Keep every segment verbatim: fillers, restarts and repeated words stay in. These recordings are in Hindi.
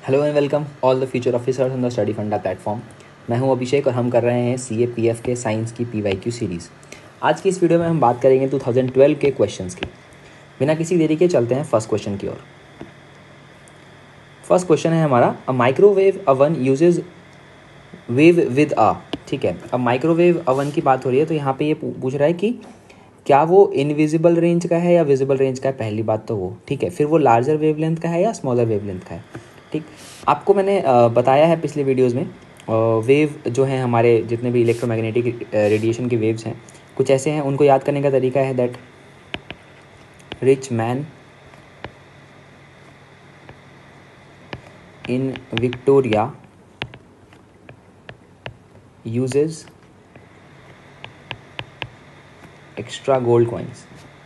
Hello and welcome all the future officers on the study funda platform. मैं हूं अभिषेक और हम कर रहे हैं सी ए पी एफ के साइंस की पी वाई क्यू सीरीज़। आज की इस वीडियो में हम बात करेंगे दो हज़ार बारह के क्वेश्चंस की। बिना किसी देरी के चलते हैं फर्स्ट क्वेश्चन की ओर। फर्स्ट क्वेश्चन है हमारा, a microwave oven uses wave with a. ठीक है, अब माइक्रोवेव अवन की बात हो रही है तो यहाँ पे ये पूछ रहा है कि क्या वो इनविजिबल रेंज का है या विजिबल रेंज का है। पहली बात तो वो ठीक है, फिर वो लार्जर वेवलेंथ का है या स्मॉलर वेवलेंथ का है। ठीक, आपको मैंने बताया है पिछले वीडियोस में, वेव जो है हमारे जितने भी इलेक्ट्रोमैग्नेटिक रेडिएशन के वेव्स हैं कुछ ऐसे हैं। उनको याद करने का तरीका है that rich man in Victoria uses extra gold coins.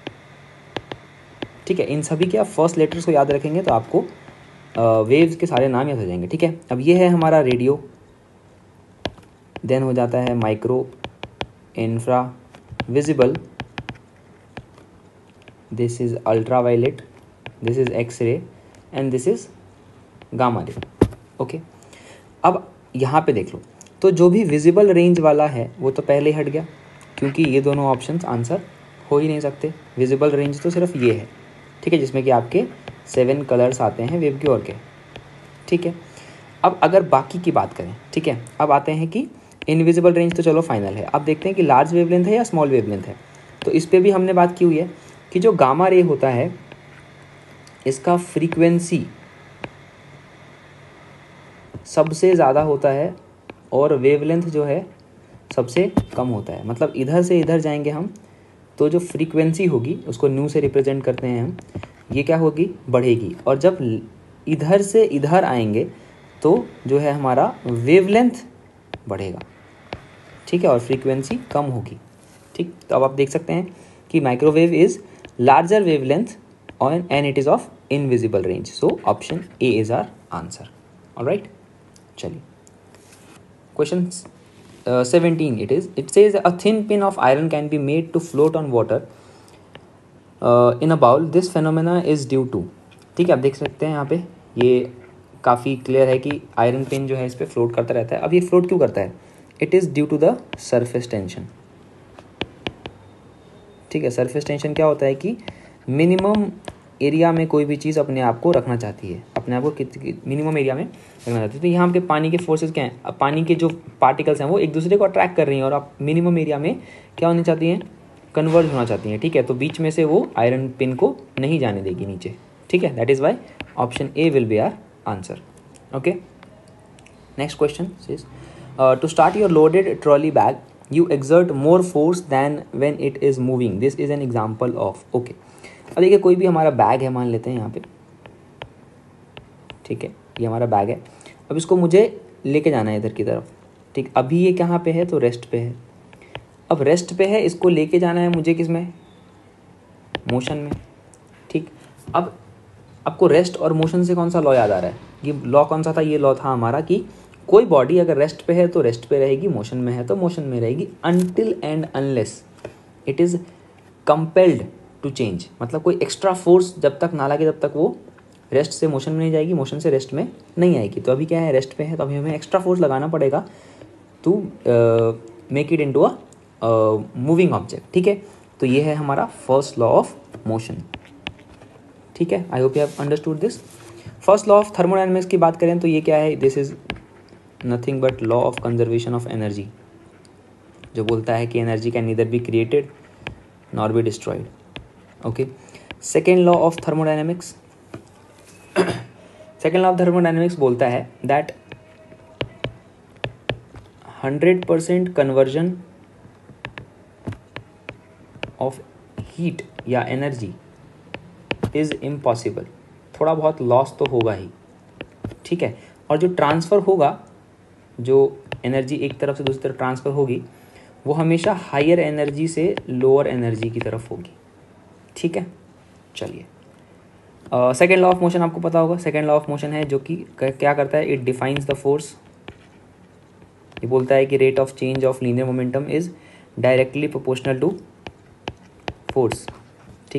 ठीक है, इन सभी के आप फर्स्ट लेटर्स को याद रखेंगे तो आपको वेव्स के सारे नाम याद हो जाएंगे। ठीक है, अब ये है हमारा रेडियो, देन हो जाता है micro, infra, visible, this is ultra violet, this is X ray and this is gamma ray. Okay, अब यहाँ पे देख लो तो जो भी विजिबल रेंज वाला है वो तो पहले ही हट गया क्योंकि ये दोनों ऑप्शंस आंसर हो ही नहीं सकते। विजिबल रेंज तो सिर्फ ये है, ठीक है, जिसमें कि आपके सेवन कलर्स आते हैं वेव के और के। ठीक है, अब अगर बाकी की बात करें, ठीक है, अब आते हैं कि इनविजिबल रेंज तो चलो फाइनल है। अब देखते हैं कि लार्ज वेवलेंथ है या स्मॉल वेवलेंथ है। तो इस पर भी हमने बात की हुई है कि जो गामा रे होता है इसका फ्रीक्वेंसी सबसे ज़्यादा होता है और वेवलेंथ जो है सबसे कम होता है। मतलब इधर से इधर जाएंगे हम तो जो फ्रीक्वेंसी होगी उसको न्यू से रिप्रेजेंट करते हैं हम, ये क्या होगी, बढ़ेगी। और जब इधर से इधर आएंगे तो जो है हमारा वेवलेंथ बढ़ेगा। ठीक है, और फ्रीक्वेंसी कम होगी। ठीक, तो अब आप देख सकते हैं कि माइक्रोवेव इज लार्जर वेवलेंथ और and it is of invisible range. So option A is our answer. Alright, चलिए question seventeen it is it says a thin pin of iron can be made to float on water in a bowl, this phenomena is due to. ठीक है, आप देख सकते हैं यहाँ पे ये काफ़ी क्लियर है कि आयरन पिन जो है इस पर फ्लोट करता रहता है। अब ये फ्लोट क्यों करता है? It is due to the surface tension. ठीक है, सरफेस टेंशन क्या होता है कि मिनिमम एरिया में कोई भी चीज़ अपने आप को रखना चाहती है, अपने आप को मिनिमम एरिया में रखना चाहती है। तो यहाँ पे पानी के फोर्सेस क्या हैं? अब पानी के जो पार्टिकल्स हैं वो एक दूसरे को अट्रैक्ट कर रही हैं और आप मिनिमम एरिया में क्या होनी चाहती हैं, कन्वर्ज होना चाहती हैं। ठीक है, तो बीच में से वो आयरन पिन को नहीं जाने देगी नीचे। ठीक है, that is why option A will be our answer. Okay, next question is to start your loaded trolley bag you exert more force than when it is moving, this is an example of। okay, अब देखिए कोई भी हमारा बैग है, मान लेते हैं यहाँ पे, ठीक है, ये हमारा बैग है। अब इसको मुझे लेके जाना है इधर की तरफ। ठीक, अभी ये कहाँ पे है? तो रेस्ट पे है। अब रेस्ट पे है, इसको लेके जाना है मुझे किस में? मोशन में। ठीक, अब आपको रेस्ट और मोशन से कौन सा लॉ याद आ रहा है? ये लॉ कौन सा था? ये लॉ था हमारा कि कोई बॉडी अगर रेस्ट पे है तो रेस्ट पे रहेगी, मोशन में है तो मोशन में रहेगी, until and unless it is compelled to change. मतलब कोई एक्स्ट्रा फोर्स जब तक ना लगे तब तक वो रेस्ट से मोशन में नहीं जाएगी, मोशन से रेस्ट में नहीं आएगी। तो अभी क्या है, रेस्ट पे है, तो अभी हमें एक्स्ट्रा फोर्स लगाना पड़ेगा to make it into a moving object. ठीक है, तो ये है हमारा फर्स्ट लॉ ऑफ मोशन। ठीक है, I hope you have understood this. First law of thermodynamics की बात करें तो ये क्या है? This is nothing but law of conservation of energy, जो बोलता है कि energy can neither be created nor be destroyed. Okay, second law of thermodynamics second law of thermodynamics बोलता है that hundred percent conversion of heat या एनर्जी इज इम्पॉसिबल। थोड़ा बहुत लॉस तो होगा ही। ठीक है, और जो ट्रांसफ़र होगा, जो एनर्जी एक तरफ से दूसरी तरफ ट्रांसफ़र होगी, वो हमेशा हायर एनर्जी से लोअर एनर्जी की तरफ होगी। ठीक है, चलिए सेकेंड लॉ ऑफ मोशन आपको पता होगा। सेकेंड लॉ ऑफ मोशन है जो कि क्या करता है? It defines the force. ये बोलता है कि rate of change of linear momentum is directly proportional to force. ठीक है,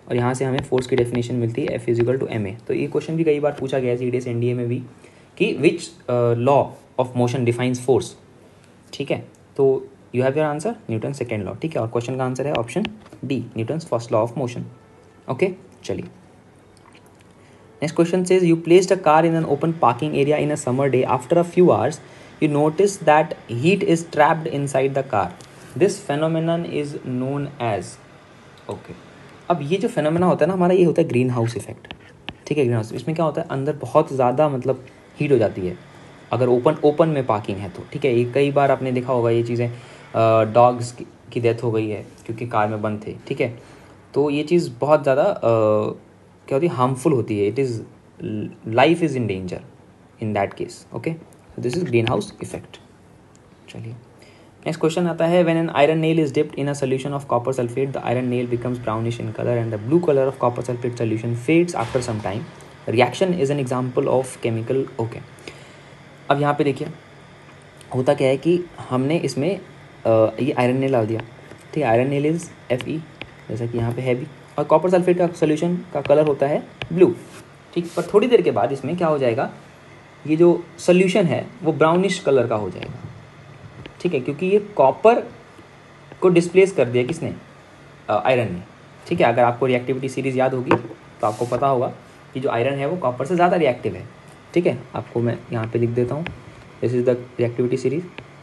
और यहाँ से हमें फोर्स की डेफिनेशन मिलती है F equal to M A. तो ये क्वेश्चन भी कई बार पूछा गया है C D S N D A में भी कि which law of motion defines force. ठीक है, तो you have your answer Newton second law. ठीक है, और क्वेश्चन का आंसर है option D, Newton first law of motion. Okay, चलिए next question says you placed a car in an open parking area in a summer day. After a few hours you notice that heat is trapped inside the car. This phenomenon is known as okay. अब ये जो phenomenon होता है ना हमारा, ये होता है ग्रीन हाउस इफेक्ट। ठीक है, ग्रीन हाउस, इसमें क्या होता है अंदर बहुत ज़्यादा मतलब हीट हो जाती है अगर ओपन ओपन में पार्किंग है तो। ठीक है, ये कई बार आपने देखा होगा ये चीज़ें, डॉग्स की डेथ हो गई है क्योंकि कार में बंद थे। ठीक है, तो ये चीज़ बहुत ज़्यादा क्या होती है, हार्मफुल होती है। It is life is in danger in that case. Okay, this is green house effect. चलिए नेक्स्ट क्वेश्चन आता है when an iron nail is dipped in a solution of copper sulphate the iron nail becomes brownish in colour and the blue colour of copper sulphate solution fades after some time. Reaction is an example of chemical. Okay, अब यहाँ पे देखिए होता क्या है कि हमने इसमें आ, ये आयरन नेल डाल दिया। ठीक है, iron nail is F E जैसा कि यहाँ पे है भी, और कॉपर सल्फेट का सॉल्यूशन का कलर होता है ब्लू। ठीक, पर थोड़ी देर के बाद इसमें क्या हो जाएगा, ये जो सोल्यूशन है वो ब्राउनिश कलर का हो जाएगा। ठीक है, क्योंकि ये कॉपर को डिस्प्लेस कर दिया किसने, आयरन ने। ठीक है, अगर आपको रिएक्टिविटी सीरीज़ याद होगी तो आपको पता होगा कि जो आयरन है वो कॉपर से ज़्यादा रिएक्टिव है। ठीक है, आपको मैं यहाँ पे लिख देता हूँ, this is the reactivity series.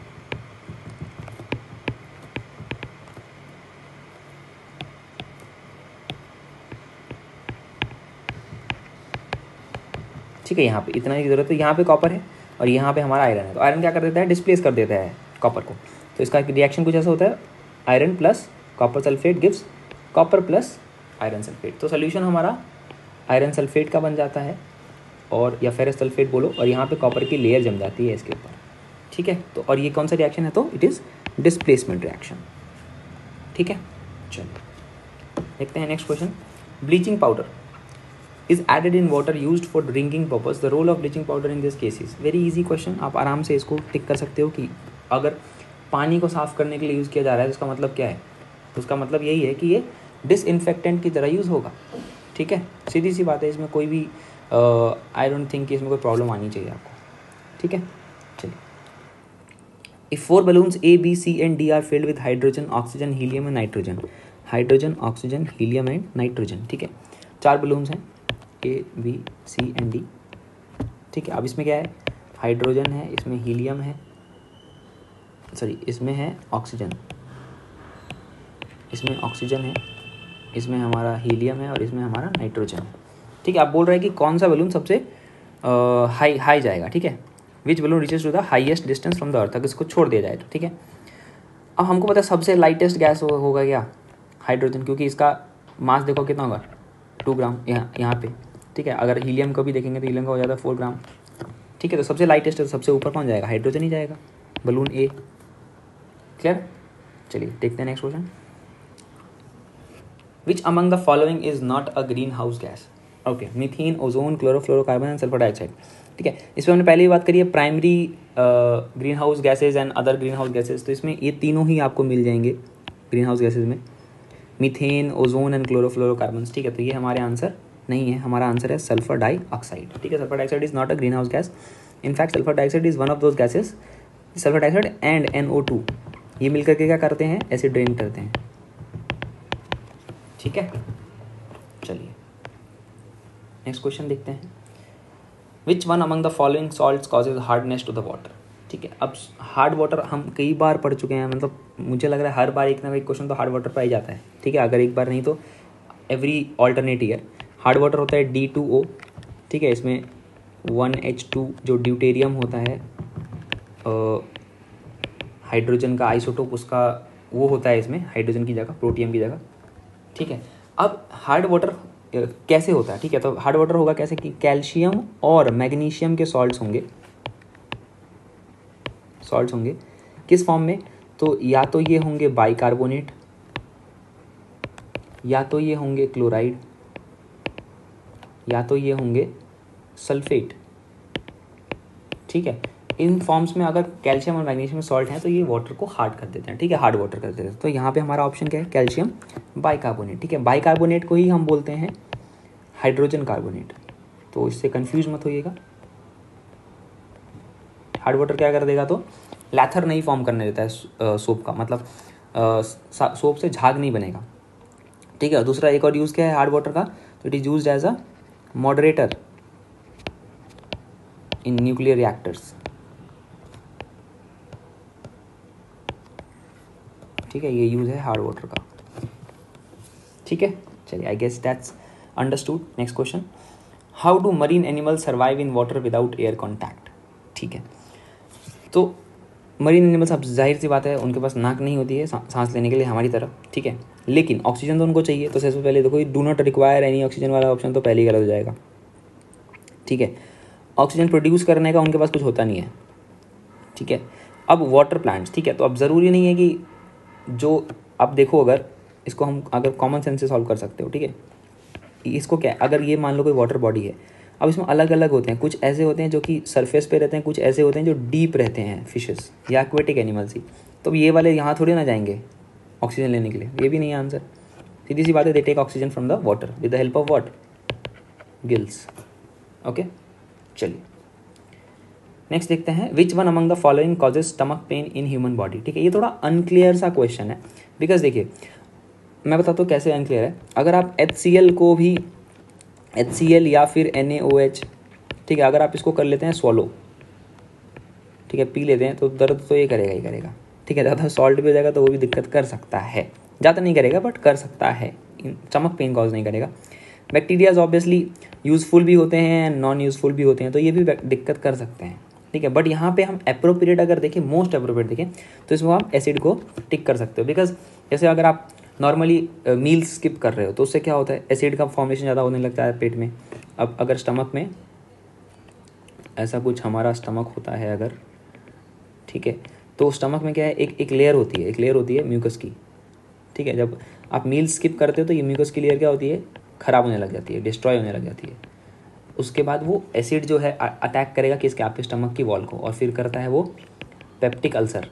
ठीक है, यहाँ पे इतना ही ज़रूरत है, यहाँ पे कॉपर है और यहाँ पे हमारा आयरन है, तो आयरन क्या कर देता है, डिस्प्लेस कर देता है कॉपर को। तो इसका रिएक्शन कुछ ऐसा होता है, iron plus copper sulphate gives copper plus iron sulphate. तो सोल्यूशन हमारा आयरन सल्फेट का बन जाता है और या फेरस सल्फेट बोलो, और यहाँ पे कॉपर की लेयर जम जाती है इसके ऊपर। ठीक है, तो और ये कौन सा रिएक्शन है, तो इट इज़ डिस्प्लेसमेंट रिएक्शन। ठीक है, चलिए देखते हैं next question. Bleaching powder is added in water used for drinking purpose. The role of bleaching powder in this case is very easy question. आप आराम से इसको टिक कर सकते हो कि अगर पानी को साफ़ करने के लिए यूज़ किया जा रहा है तो उसका मतलब क्या है, तो उसका मतलब यही है कि ये डिसइंफेक्टेंट की तरह यूज़ होगा। ठीक है, सीधी सी बात है, इसमें कोई भी आई डोंट थिंक कि इसमें कोई प्रॉब्लम आनी चाहिए आपको। ठीक है, चलिए if four balloons A B C and D are filled with hydrogen oxygen helium and nitrogen, hydrogen oxygen helium and nitrogen. ठीक है, चार बलून्स हैं A B C and D. ठीक है, अब इसमें क्या है, हाइड्रोजन है, इसमें हीलियम है, सॉरी इसमें है ऑक्सीजन, इसमें ऑक्सीजन है, इसमें हमारा हीलियम है और इसमें हमारा नाइट्रोजन है। ठीक है, आप बोल रहे हैं कि कौन सा बलून सबसे हाई हाई जाएगा। ठीक है, which balloon reaches to the highest distance from the earth, अगर इसको छोड़ दिया जाए तो। ठीक है, अब हमको पता है सबसे लाइटेस्ट गैस हो, होगा क्या, हाइड्रोजन, क्योंकि इसका मास देखो कितना होगा, टू ग्राम यहाँ यहाँ पे। ठीक है, अगर हीलियम को भी देखेंगे तो हीलियम का हो जाता है फोर ग्राम। ठीक है, तो सबसे लाइटेस्ट है तो सबसे ऊपर कौन जाएगा, हाइड्रोजन ही जाएगा, बलून ए। क्लियर, चलिए देखते हैं next question. Which among the following is not a green house gas. Okay, methane, ozone, chlorofluorocarbon and sulphur dioxide. ठीक है, इसमें हमने पहले ही बात करी है primary green house gases and other green house gases, तो इसमें ये तीनों ही आपको मिल जाएंगे ग्रीन हाउस गैसेज में, मीथेन, ओजोन एंड क्लोरोफ्लोरोकार्बन। ठीक है, तो ये हमारे आंसर नहीं है, हमारा आंसर है सल्फर डाइऑक्साइड। ठीक है, sulphur dioxide is not a green house gas, in fact sulphur dioxide is one of those gases, sulphur dioxide and N O two ये मिलकर के क्या करते हैं, एसिड ड्रेन करते हैं। ठीक है, चलिए नेक्स्ट क्वेश्चन देखते हैं। Which one among the following salts causes hardness to the water. ठीक है, अब हार्ड वाटर हम कई बार पढ़ चुके हैं, मतलब मुझे लग रहा है हर बार एक ना एक क्वेश्चन तो हार्ड वाटर पर ही जाता है। ठीक है, अगर एक बार नहीं तो every alternate year. Hard water होता है डी टू ओ। ठीक है, इसमें वन एच टू जो ड्यूटेरियम होता है, हाइड्रोजन का आइसोटोप उसका वो होता है इसमें, हाइड्रोजन की जगह प्रोटियम की जगह। ठीक है, अब हार्ड वाटर कैसे होता है। ठीक है, तो हार्ड वाटर होगा कैसे कि कैल्शियम और मैग्नीशियम के सॉल्ट्स होंगे, सॉल्ट्स होंगे किस फॉर्म में, तो या तो ये होंगे बाइकार्बोनेट, या तो ये होंगे क्लोराइड, या तो ये होंगे सल्फेट। ठीक है, इन फॉर्म्स में अगर कैल्शियम और मैग्नीशियम सॉल्ट हैं तो ये वाटर को हार्ड कर देते हैं, ठीक है, हार्ड वाटर कर देते हैं। तो यहाँ पे हमारा ऑप्शन क्या है, कैल्शियम बाइकार्बोनेट, ठीक है। बाइकार्बोनेट को ही हम बोलते हैं हाइड्रोजन कार्बोनेट, तो इससे कंफ्यूज मत होइएगा। हार्ड वाटर क्या कर देगा, तो लैथर नहीं फॉर्म करने देता है सोप का, मतलब सोप से झाग नहीं बनेगा, ठीक है। दूसरा एक और यूज़ क्या है हार्ड वाटर का, तो it is used as a moderator in nuclear reactors, ठीक है, ये यूज़ है हार्ड वाटर का, ठीक है। चलिए, I guess that's understood. Next question, how do marine animal survive in water without air contact, ठीक है। तो मरीन एनिमल्स, अब जाहिर सी बात है उनके पास नाक नहीं होती है सांस लेने के लिए हमारी तरह, ठीक है, लेकिन ऑक्सीजन तो उनको चाहिए। तो सबसे पहले देखो, do not require any oxygen वाला ऑप्शन तो पहले ही गलत हो जाएगा, ठीक है। ऑक्सीजन प्रोड्यूस करने का उनके पास कुछ होता नहीं है, ठीक है। अब वाटर प्लांट्स, ठीक है, तो अब ज़रूरी नहीं है कि जो आप देखो, अगर इसको हम अगर कॉमन सेंस से सॉल्व कर सकते हो, ठीक है। इसको क्या, अगर ये मान लो कोई वाटर बॉडी है, अब इसमें अलग अलग होते हैं, कुछ ऐसे होते हैं जो कि सरफेस पे रहते हैं, कुछ ऐसे होते हैं जो डीप रहते हैं, फिशेस या एक्वेटिक एनिमल्स ही। तो ये वाले यहाँ थोड़ी ना जाएंगे ऑक्सीजन लेने के लिए, ये भी नहीं है आंसर। सीधी सी बात है, they take oxygen from the water with the help of what, gills, okay. चलिए नेक्स्ट देखते हैं, which one among the following causes stomach pain in human body, ठीक है। ये थोड़ा अनक्लियर सा क्वेश्चन है, बिकॉज देखिए मैं बताता हूँ कैसे अनक्लियर है। अगर आप एच सी एल को भी, एच सी एल या फिर एन ए ओ एच, ठीक है, अगर आप इसको कर लेते हैं स्वॉलो, ठीक है, पी लेते हैं, तो दर्द तो ये करेगा ही करेगा, ठीक है। ज़्यादा सॉल्ट भी हो जाएगा तो वो भी दिक्कत कर सकता है, ज़्यादा नहीं करेगा बट कर सकता है, स्टमक पेन कॉज नहीं करेगा। बैक्टीरियाज ऑब्वियसली यूज़फुल भी होते हैं, नॉन यूज़फुल भी होते हैं, तो ये भी दिक्कत कर सकते हैं, ठीक है। बट यहाँ पे हम अप्रोप्रिएट अगर देखें, मोस्ट अप्रोप्रिएट देखें, तो इसमें आप एसिड को टिक कर सकते हो, बिकॉज जैसे अगर आप नॉर्मली मील स्किप कर रहे हो तो उससे क्या होता है, एसिड का फॉर्मेशन ज़्यादा होने लगता है पेट में। अब अगर स्टमक में ऐसा कुछ हमारा स्टमक होता है अगर, ठीक है, तो स्टमक में क्या है, एक एक लेयर होती है, एक लेयर होती है म्यूकस की, ठीक है। जब आप मील स्किप करते हो तो ये म्यूकस की लेयर क्या होती है, ख़राब होने लग जाती है, डिस्ट्रॉय होने लग जाती है। उसके बाद वो एसिड जो है अटैक करेगा किसके, आपके स्टमक की वॉल को, और फिर करता है वो पेप्टिक अल्सर,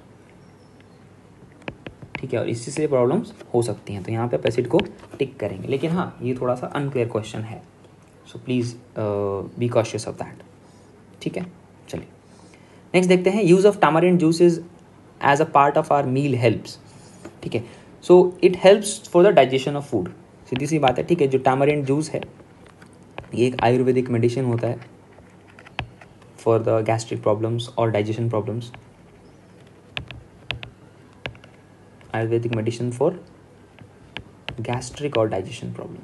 ठीक है, और इसी से प्रॉब्लम्स हो सकती हैं। तो यहाँ पे आप एसिड को टिक करेंगे, लेकिन हाँ ये थोड़ा सा अनक्लियर क्वेश्चन है, so please be cautious of that, ठीक है। चलिए नेक्स्ट देखते हैं, use of tamarind juices as a part of our meal helps, ठीक है। So it helps for the digestion of food, सीधी सी बात है, ठीक है। जो टामरिंड जूस है ये एक आयुर्वेदिक मेडिसिन होता है फॉर द गैस्ट्रिक प्रॉब्लम्स और digestion problems, Ayurvedic medicine for gastric और डाइजेशन प्रॉब्लम,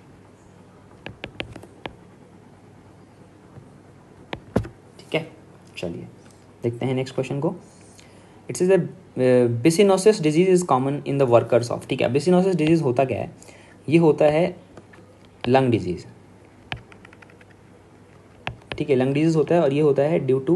ठीक है। चलिए देखते हैं नेक्स्ट क्वेश्चन को। It's is the byssinosis disease is common in the workers of, ठीक है। बिसिनोसिस डिजीज होता क्या है, ये होता है लंग डिजीज, ठीक है, लंग डिजीज होता है, और ये होता है due to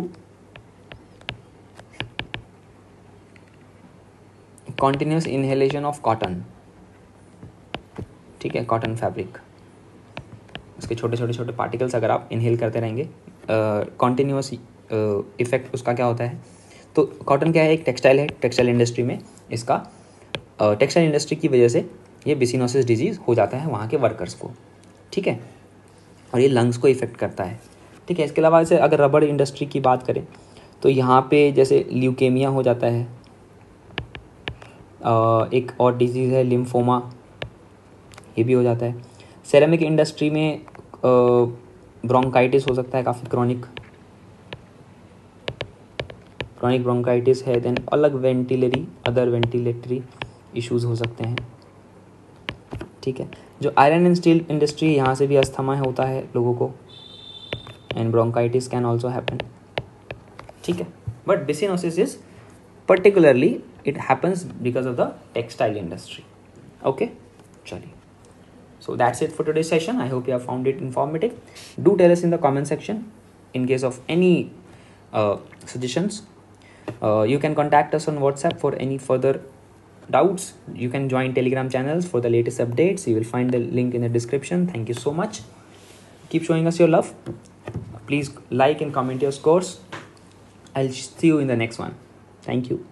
continuous inhalation of cotton, ठीक है, कॉटन फैब्रिक, उसके छोटे छोटे छोटे पार्टिकल्स अगर आप इनहेल करते रहेंगे, कॉन्टिन्यूस इफेक्ट उसका क्या होता है। तो कॉटन क्या है, एक टेक्सटाइल है, टेक्सटाइल इंडस्ट्री में इसका, टेक्सटाइल इंडस्ट्री की वजह से ये बिसिनोसिस डिजीज़ हो जाता है वहाँ के वर्कर्स को, ठीक है, और ये लंग्स को इफेक्ट करता है, ठीक है। इसके अलावा जैसे अगर रबड़ इंडस्ट्री की बात करें तो यहाँ पे जैसे ल्यूकेमिया हो जाता है, एक और डिजीज़ है लिम्फोमा, ये भी हो जाता है। सेरेमिक इंडस्ट्री में ब्रोंकाइटिस हो सकता है, काफ़ी क्रॉनिक क्रॉनिक ब्रोंकाइटिस है। देन अलग वेंटिलरी अदर वेंटिलेटरी इश्यूज़ हो सकते हैं, ठीक है। जो आयरन एंड स्टील इंडस्ट्री, यहाँ से भी अस्थमा होता है लोगों को, and bronchitis can also happen, ठीक है। But byssinosis is particularly it happens because of the textile industry, okay। चलिए, so that's it for today's session. I hope you have found it informative. Do tell us in the comment section in case of any uh, suggestions. Uh, you can contact us on WhatsApp for any further doubts. You can join Telegram channels for the latest updates. You will find the link in the description. Thank you so much. Keep showing us your love. Please like and comment your scores. I see you in the next one. Thank you.